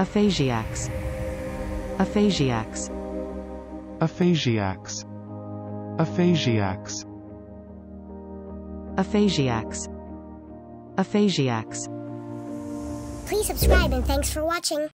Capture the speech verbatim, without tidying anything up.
Aphasiacs. Aphasiacs. Aphasiacs. Aphasiacs. Aphasiacs. Aphasiacs. Please subscribe and thanks for watching.